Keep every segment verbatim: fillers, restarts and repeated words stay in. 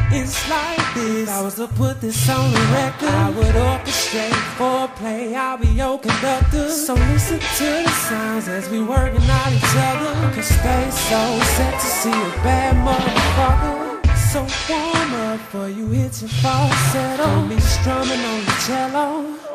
It's like this. If I was to put this on the record, I would orchestrate foreplay, I'll be your conductor. So listen to the sounds as we working out each other. Cause stay so set to see a bad motherfucker. So warm up for you, hit your falsetto. Got me strumming on the cello.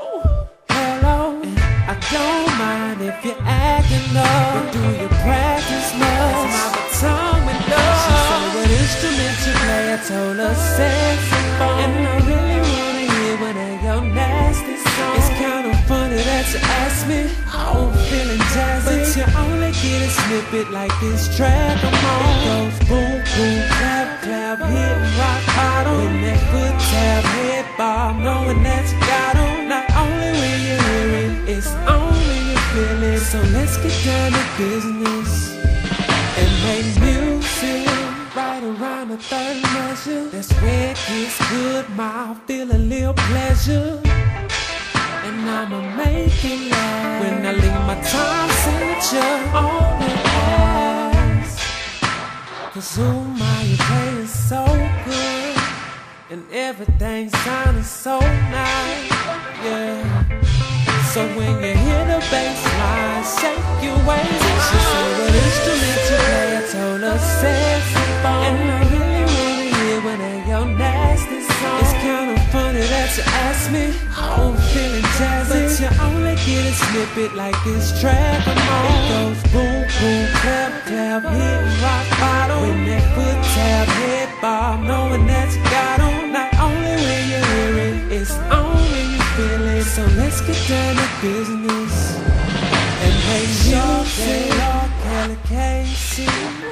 Hello, and I don't mind if you're acting up, but do you practice much? That's my baton with love. She said what instrument you play, I told her saxophone. And I really wanna hear one of your nasty songs. It's kinda funny that you asked me, oh, I'm feeling jazzy, but you only get a snippet like this track I'm on. It goes boom, boom, clap, clap, hit rock bottom. When that foot tap, head bob, knowing that you got 'em. Not only when you hear it, it's only you feel it. So let's get down to business and make music right around the third measure. That's where it gets good, ma, feel a little pleasure. And I'ma make it last when I leave my time signature on the ass. Cause who my, you playing so good, and everything sounding so nice, yeah. So when you hear the bass line, shake your waist. She said what instrument you play, I told her saxophone. And I really wanna hear one of your nasty songs. It's kinda funny that you asked me, oh, I'm feeling jazzy, but you only get a snippet like this track I'm on. It goes boom, boom, clap, clap, hit rock bottom. When that foot tap, head bob, knowing that you got 'em. Not only when you hear it, it's only you feel it. So let's get down to business and make music. Kelly Casey,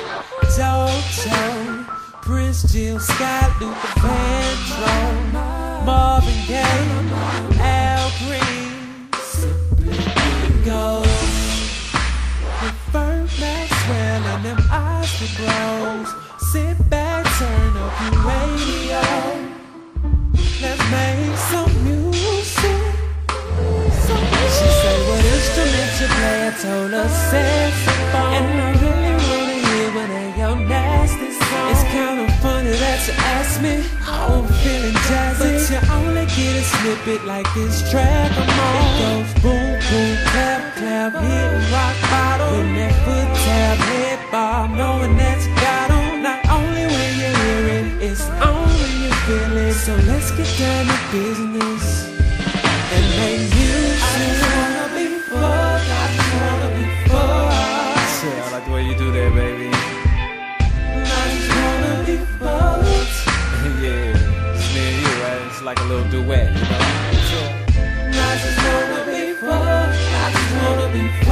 JoJo, Prince Jill, Scott, Luther Vandross, Marvin Gaye, Al Green, Ghost, with Fern Maxwell and them Oscar Bros. Sit back, turn up your radio. Let's make some music. She said what instrument you play, I told her saxophone. And I really wanna hear one of your nasty songs. It's kinda funny that you asked me, oh, I'm feeling jazzy, but you only get a snippet like this track I'm on. It goes boom, boom, clap, clap, hit rock bottom. When that foot tap, head bob, knowing that you got 'em. Not only when you hear it, it's only you feel it. So let's get down to business and make music. I just wanna be fucked, I just wanna be fucked. Shit, I like the way you do that, baby. I just wanna be fucked. Yeah, it's me and you, right? It's like a little duet, you know? I just wanna be fucked, I just wanna be fucked.